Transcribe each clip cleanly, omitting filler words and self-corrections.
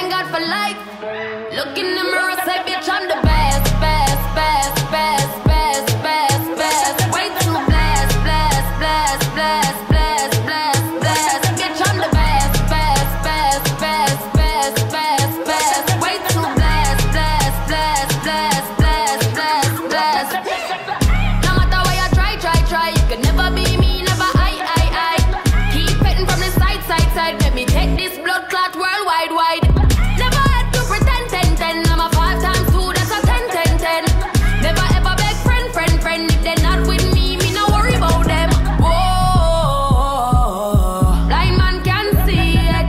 Thank God for life. Look in the mirror, say, bitch, I'm the best, best, best, best, best, best, best. Way too blessed, blessed, blessed, blessed, blessed, blessed, blessed. Bitch, I'm the best, best, best, best, best, best, best. Way too blessed, blessed, blessed, blessed, blessed, blessed, blessed. No matter what you try, you can never be me, never I. Keep petting from the side, let me take this blood clot worldwide, wide. Never had to pretend, 10. I'm a 5 times 2, that's a 10. Never ever beg friend. If they're not with me no worry about them. Whoa, blind man can see it.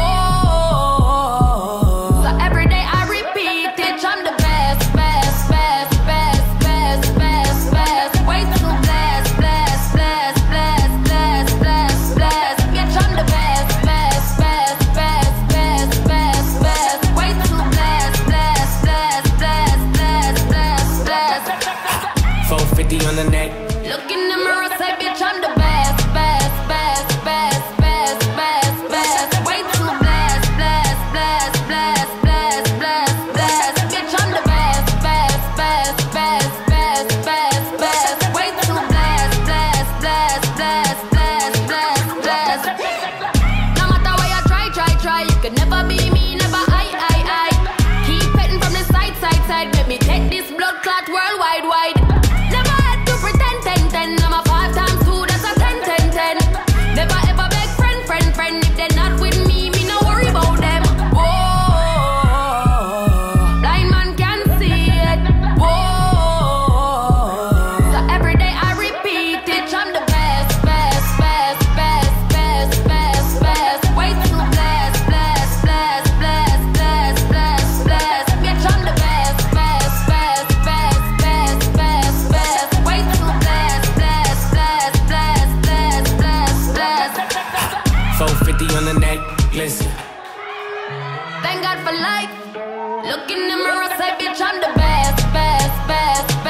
Whoa, so every day I repeat it. I'm the best, best, best, best, best, best, best. Way too blessed, blessed, blessed, blessed, blessed, blessed, blessed. Bitch, I'm the best, best, best, best, best, best, best. Way too blessed, blessed, blessed, blessed, blessed, blessed, blessed. 450 on the neck. Look in the mirror, say, bitch, I'm the best, best, best, best, best, best, best. Way too blessed, blessed, blessed, blessed, blessed, blessed, blessed. Bitch, I'm the best, best, best, best, best, best, best. Way too blessed, blessed, blessed, blessed, blessed, blessed, blessed. No matter what you try, you can never be me, never I. Keep petting from the side, let me take this blood clot worldwide, wide. Never had to pretend, 10. I'm a 5 times 2, that's a 10. Never ever beg friend. If they're not with me no worry about them. Whoa, blind man can see it. Whoa, so every day I repeat it. I'm the best, best, best, best, best, best, best. Way too blessed, blessed, blessed, blessed, blessed, blessed, blessed. Bitch, I'm the best, best, best, best, best, best, best. Way too blessed, blessed, blessed, blessed, blessed, blessed, blessed. 450 on the neck. Listen. Thank God for life. Look in the mirror, say, bitch, I'm the best, best, best, best.